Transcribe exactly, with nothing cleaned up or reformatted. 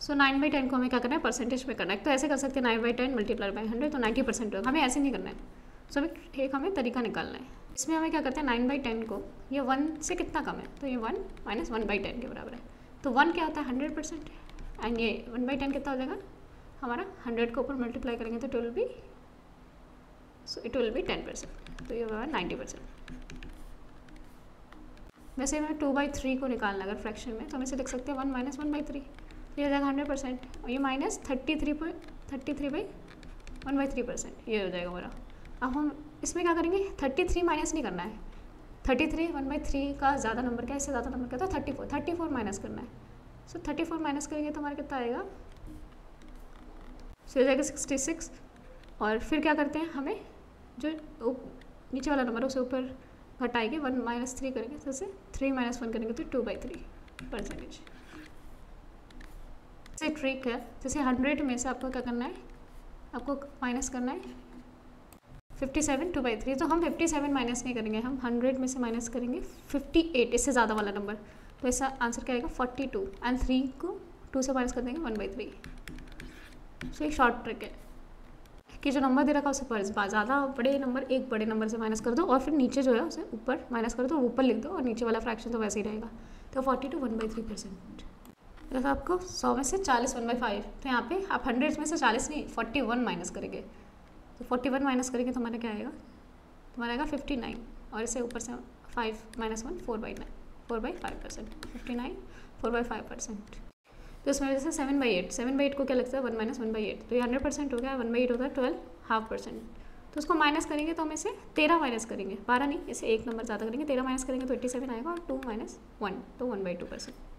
So nine by ten को हमें क्या करना है, परसेंटेज में करना है। तो ऐसे कर सकते हैं nine by ten multiply by hundred, तो नाइन्टी परसेंट होगा। हमें ऐसे नहीं करना है। सो so, अभी एक हमें तरीका निकालना है। इसमें हमें क्या करते हैं, नाइन बाई टेन को ये वन से कितना कम है, तो ये one minus one by ten के बराबर है। तो वन क्या होता है, हंड्रेड परसेंट, एंड ये वन बाई टेन कितना हो जाएगा हमारा, हंड्रेड के ऊपर मल्टीप्लाई करेंगे तो it will be, so it will be ten percent, तो ये होगा नाइन्टी परसेंट। वैसे हमें टू बाई थ्री को निकालना अगर फ्रैक्शन में, तो हम इसे लिख सकते हैं one minus one by three, ये हो जाएगा हंड्रेड परसेंट, और ये minus thirty three point thirty three by one by three percent, ये हो जाएगा हमारा। अब हम इसमें क्या करेंगे, थर्टी थ्री माइनस नहीं करना है, thirty three one by three का ज़्यादा नंबर क्या है, इससे ज़्यादा नंबर क्या था, thirty four thirty four minus करना है। सो थर्टी फोर माइनस करेंगे तो हमारा कितना आएगा, सो हो जाएगा सिक्सटी सिक्स। और फिर क्या करते हैं, हमें जो नीचे वाला नंबर है उसे ऊपर घटाएंगे, वन माइनस थ्री करेंगे, तो से थ्री माइनस वन करेंगे तो टू बाई थ्री परसेंटेज। जैसे ट्रिक है, जैसे हंड्रेड में से आपको क्या करना है, आपको माइनस करना है fifty seven two by three, तो हम फिफ्टी सेवन माइनस नहीं करेंगे, हम हंड्रेड में से माइनस करेंगे फिफ्टी एट, इससे ज़्यादा वाला नंबर। तो इसका आंसर क्या आएगा, फोर्टी टू, एंड थ्री को टू से माइनस कर देंगे वन बाई थ्री। सो एक शॉर्ट ट्रिक है कि जो नंबर दे रखा है उसे पर ज़्यादा बड़े नंबर एक बड़े नंबर से माइनस कर दो, और फिर नीचे जो है उसे ऊपर माइनस कर दो, ऊपर लिख दो, और नीचे वाला फ्रैक्शन तो वैसे ही रहेगा। तो forty two one by three percent. जैसे आपको सौ में से चालीस वन बाई फाइव, तो यहाँ पे आप हंड्रेड में से चालीस नहीं फोर्टी वन माइनस करेंगे, तो फोर्टी वन माइनस करेंगे तो हमारा क्या आएगा, तुम्हारा आएगा फिफ्टी नाइन, और इसे ऊपर से five minus one four by nine four by five percent, fifty nine four by five percent. तो इसमें वजह से seven by eight, seven by eight को क्या लगता है, one minus one by eight, तो ये हंड्रेड परसेंट हो गया, वन बाई एट होता है ट्वेल्व हाफ परसेंट। तो उसको माइनस करेंगे तो हम इसे तेरह माइनस करेंगे, बारह नहीं, इसे एक नंबर ज़्यादा करेंगे, तेरह माइनस करेंगे तो एट्टी सेवन आएगा, और टू माइनस वन तो वन बाई टू परसेंट।